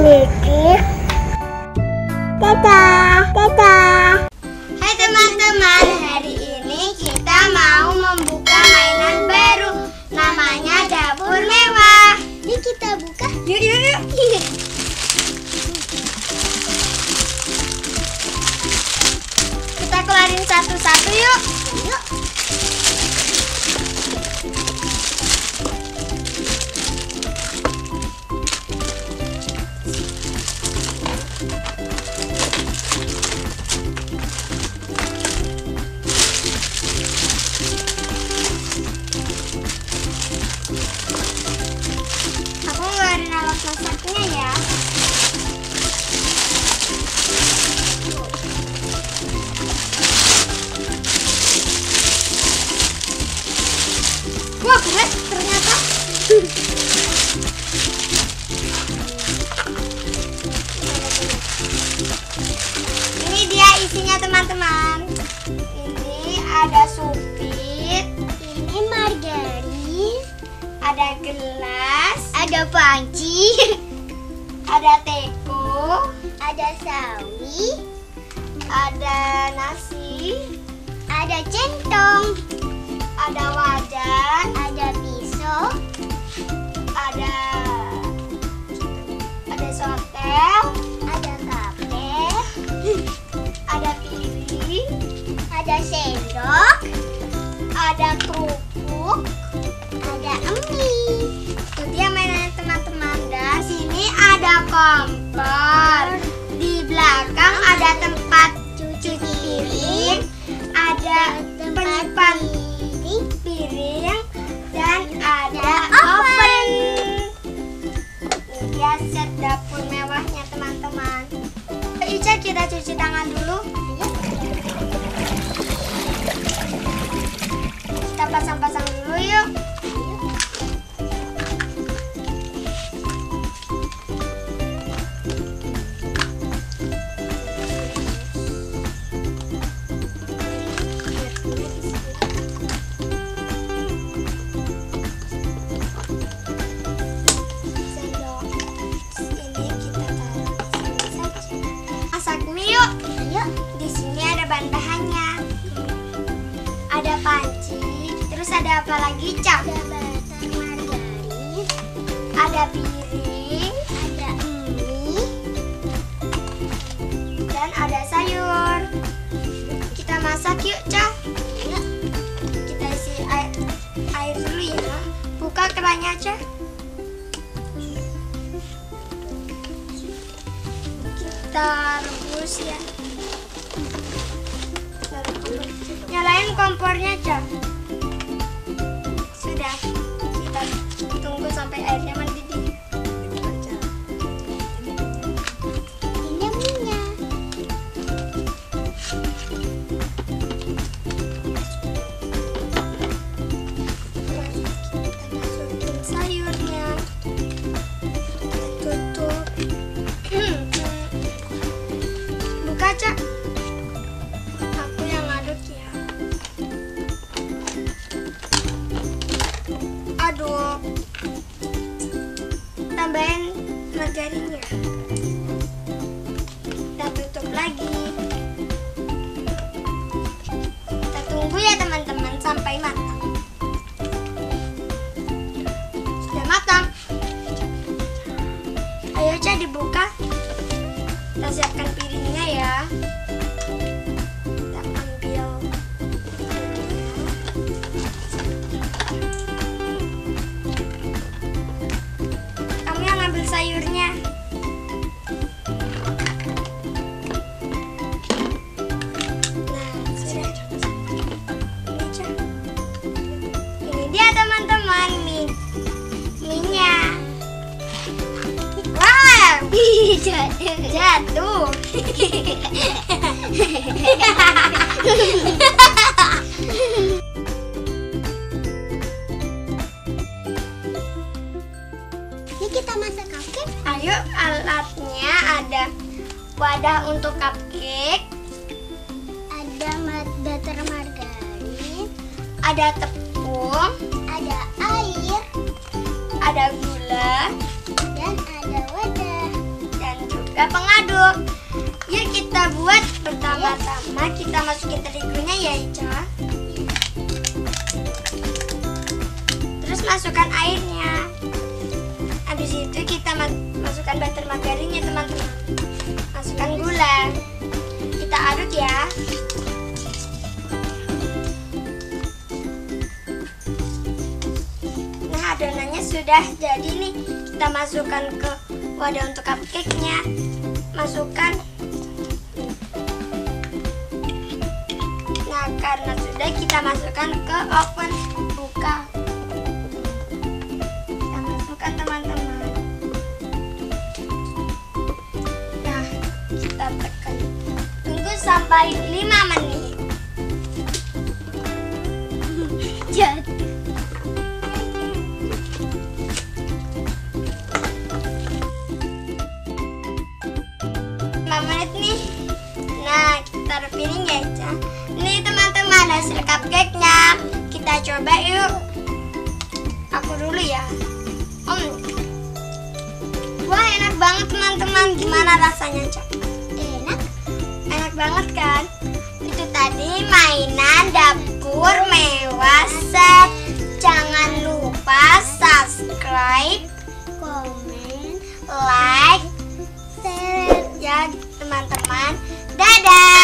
sedikit. Dadah. Hai teman-teman, hari ini kita mau membuka mainan baru. Namanya dapur mewah. Yuk kita buka. Yuk. Kita keluarin satu-satu yuk. Aku ngeluarin alat masaknya ya. Wah, berat ternyata. Ini dia isinya teman-teman. Ini ada supit, Ini margarin, ada gelas, ada panci, ada teko, ada sawi, ada nasi, ada centong, ada wajan, ada pisau, ada sotel, ada kapet, ada piring, ada sendok, ada kerupuk, ada mie. itu dia mainan teman-teman. Dan sini ada kompor, di belakang ada tempat cuci piring, ada penyimpan piring, dan ada oven. Ini dia set dapur mewahnya teman-teman. Ica, kita cuci tangan dulu. Kita pasang-pasang dulu yuk. Sendok ini kita taruh di sini saja. Masak mie yuk. Ayo, Di sini ada bahan-bahannya. Ada panci, terus ada apa lagi, Cak? ada batang margarin, Ada piring, ada mie, dan ada sayur. Kita masak yuk, Cak. Kita isi air dulu ya. Buka kerannya, Cak. Kita rebus ya. Nyalain kompornya, Cak. Sudah. Kita tunggu sampai airnya mendidih. ini mie-nya. Kita masukin sayurnya. Tutup. Buka, Cak. Aku yang aduk ya. Aduk. Tambahin margarinnya. Kita tutup lagi. Kita tunggu ya teman-teman sampai matang. Sudah matang. Ayo, Cak, dibuka. Kita siapkan piringnya ya. Kita ambil. Kamu yang ambil sayurnya. Nah, sudah. Ini, Cak. Ini dia teman-teman mie-nya. Wow, jatuh. Ini kita masak cupcake. Ayo, alatnya ada wadah untuk cupcake, Ada butter margarin, ada tepung, ada air, ada gula, dan ada wadah. juga pengaduk. Yuk kita buat. Pertama-tama kita masukin terigunya ya Ica. Terus masukkan airnya. Habis itu kita masukkan butter margarinnya teman-teman. Masukkan gula. Kita aduk ya. Nah adonannya sudah jadi nih. Kita masukkan ke wadah untuk cupcake-nya. Masukkan. Nah karena sudah kita masukkan ke oven. Buka. Kita masukkan teman-teman. Nah kita tekan. Tunggu sampai 5 menit. Jadi. 5 menit nih. Nah kita taruh piring ya Ica. Nih teman-teman hasil cupcake-nya. Kita coba yuk. Aku dulu ya. Wah enak banget teman-teman. Gimana rasanya Ca? Enak. Enak banget kan? Itu tadi mainan dapur mewah set. Jangan lupa subscribe, Komen. like, Share. ya teman-teman. Dadah.